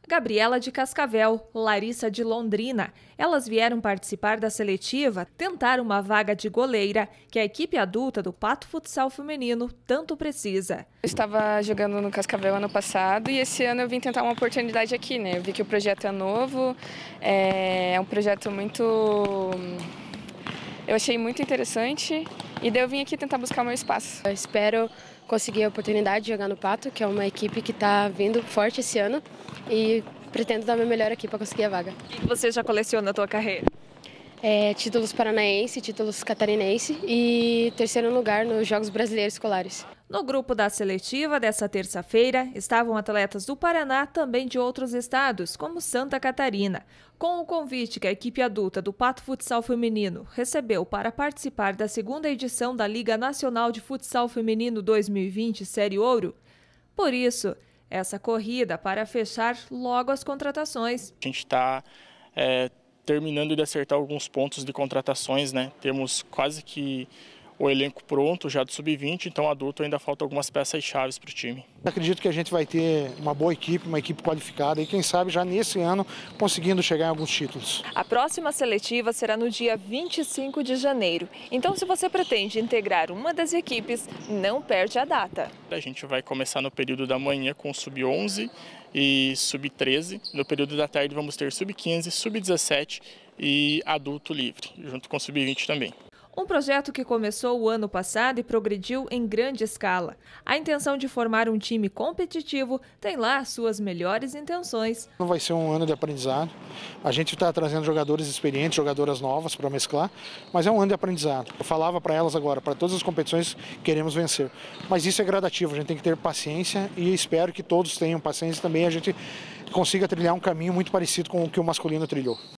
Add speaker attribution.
Speaker 1: Gabriela de Cascavel, Larissa de Londrina. Elas vieram participar da seletiva, tentar uma vaga de goleira, que a equipe adulta do Pato Futsal Feminino tanto precisa.
Speaker 2: Eu estava jogando no Cascavel ano passado e esse ano eu vim tentar uma oportunidade aqui, né? Eu vi que o projeto é novo, é um projeto muito... Eu achei muito interessante e daí eu vim aqui tentar buscar o meu espaço.
Speaker 3: Eu espero conseguir a oportunidade de jogar no Pato, que é uma equipe que está vindo forte esse ano, e pretendo dar o meu melhor aqui para conseguir a vaga.
Speaker 1: O que você já coleciona na tua carreira?
Speaker 3: Títulos paranaense, títulos catarinense e terceiro lugar nos Jogos Brasileiros Escolares.
Speaker 1: No grupo da seletiva dessa terça-feira estavam atletas do Paraná, também de outros estados, como Santa Catarina. Com o convite que a equipe adulta do Pato Futsal Feminino recebeu para participar da segunda edição da Liga Nacional de Futsal Feminino 2020 Série Ouro. Por isso, essa corrida para fechar logo as contratações.
Speaker 4: A gente está terminando de acertar alguns pontos de contratações, né? Temos quase que o elenco pronto já do Sub-20, então adulto ainda falta algumas peças-chave para o time.
Speaker 5: Acredito que a gente vai ter uma boa equipe, uma equipe qualificada e quem sabe já nesse ano conseguindo chegar em alguns títulos.
Speaker 1: A próxima seletiva será no dia 25 de janeiro, então se você pretende integrar uma das equipes, não perde a data.
Speaker 4: A gente vai começar no período da manhã com o Sub-11 e Sub-13, no período da tarde vamos ter Sub-15, Sub-17 e adulto livre, junto com o Sub-20 também.
Speaker 1: Um projeto que começou o ano passado e progrediu em grande escala. A intenção de formar um time competitivo tem lá suas melhores intenções.
Speaker 5: Não vai ser um ano de aprendizado. A gente está trazendo jogadores experientes, jogadoras novas para mesclar, mas é um ano de aprendizado. Eu falava para elas agora, para todas as competições queremos vencer. Mas isso é gradativo, a gente tem que ter paciência e espero que todos tenham paciência também, a gente consiga trilhar um caminho muito parecido com o que o masculino trilhou.